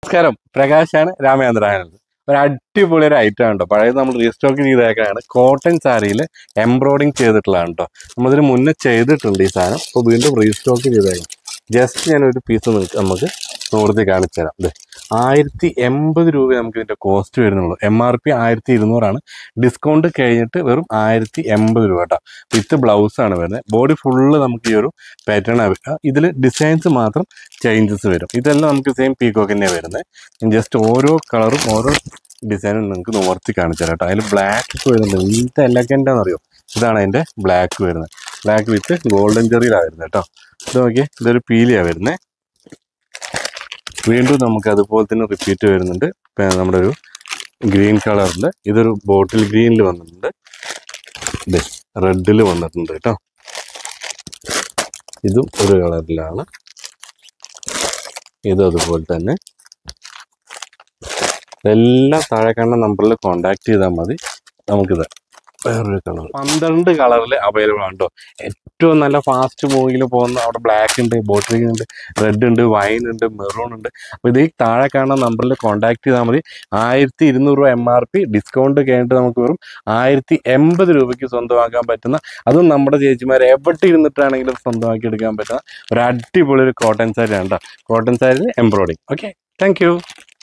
നമസ്കാരം, പ്രകാശാണ് രാമചന്ദ്രൻ. ഒരു അടിപൊളി ഒരു ഐറ്റം ആണ് കേട്ടോ. പഴയത് നമ്മൾ റീസ്റ്റോക്ക് ചെയ്തേക്കാണ്. കോട്ടൺ സാരിയിൽ എംബ്രോയിഡിങ് ചെയ്തിട്ടുള്ളതാണ് കേട്ടോ. നമ്മളിതിന് മുന്നേ ചെയ്തിട്ടുണ്ട് ഈ സാധനം. ഇപ്പോൾ വീണ്ടും റീസ്റ്റോക്ക് ചെയ്തേക്കാം. ജസ്റ്റ് ഞാനൊരു പീസ് നമുക്ക് സുഹൃത്തി കാണിച്ചു തരാം. അതെ, 1080 രൂപ നമുക്ക് ഇതിൻ്റെ കോസ്റ്റ് വരുന്നുള്ളൂ. MRP 1200 ഡിസ്കൗണ്ട് കഴിഞ്ഞിട്ട് വെറും 1080 രൂപ കേട്ടോ. വിത്ത് ബ്ലൗസാണ് വരുന്നത്. ബോഡി ഫുള്ള് നമുക്ക് ഈ ഒരു പാറ്റേൺ ആവശ്യം. ഇതിൽ ഡിസൈൻസ് മാത്രം ചേഞ്ചസ് വരും. ഇതെല്ലാം നമുക്ക് സെയിം പീക്കോക്ക് തന്നെയാണ് വരുന്നത്. ജസ്റ്റ് ഓരോ കളറും ഓരോ ഡിസൈനും നിങ്ങൾക്ക് നിവർത്തി കാണിച്ചു തരാം കേട്ടോ. അതിൽ ബ്ലാക്ക് വരുന്നുണ്ട്. ഇന്നത്തെ എലഗൻ്റാന്ന് അറിയോ? ഇതാണ് അതിൻ്റെ ബ്ലാക്ക് വരുന്നത്. ബ്ലാക്ക് വിത്ത് ഗോൾഡൻ ജെറിയിലാണ് വരുന്നത് കേട്ടോ. ഇത് നോക്കിയേ, ഇതൊരു പീലിയാണ് വരുന്നത്. വീണ്ടും നമുക്ക് അതുപോലെ തന്നെ റിപ്പീറ്റ് വരുന്നുണ്ട്. നമ്മുടെ ഒരു ഗ്രീൻ കളറിൽ, ഇതൊരു ബോട്ടിൽ ഗ്രീനിൽ വന്നിട്ടുണ്ട്. ഇത് റെഡിൽ വന്നിട്ടുണ്ട് കേട്ടോ. ഇതും ഒരു കളറിലാണ്. ഇതും അതുപോലെ തന്നെ. എല്ലാം താഴെ കാണുന്ന നമ്പറിൽ കോണ്ടാക്ട് ചെയ്താൽ മതി. നമുക്കിത് വേറൊരു കളർ 12 കളറിൽ അവൈലബിൾ ആണ് കേട്ടോ. ഏറ്റവും നല്ല ഫാസ്റ്റ് മൂവിയിൽ പോകുന്ന അവിടെ ബ്ലാക്ക് ഉണ്ട്, ബോട്ടിൽ ഗ്രീൻ ഉണ്ട്, റെഡ് ഉണ്ട്, വൈൻ ഉണ്ട്, മെറൂൺ ഉണ്ട്. അപ്പോൾ ഇത് താഴെ കാണുന്ന നമ്പറിൽ കോണ്ടാക്ട് ചെയ്താൽ മതി. 1200 രൂപ MRP ഡിസ്കൗണ്ട് കഴിഞ്ഞിട്ട് നമുക്ക് വെറും 1080 രൂപയ്ക്ക് സ്വന്തമാക്കാൻ പറ്റുന്ന, അതും നമ്മുടെ ചേച്ചിമാർ എവിടെ ഇരുന്നിട്ടാണെങ്കിലും സ്വന്തമാക്കി എടുക്കാൻ പറ്റുന്ന ഒരു അടിപൊളി ഒരു കോട്ടൺ സാരിയാണ് കേട്ടോ. കോട്ടൺ സാരിയിൽ എംബ്രോയിഡിങ്. Okay, thank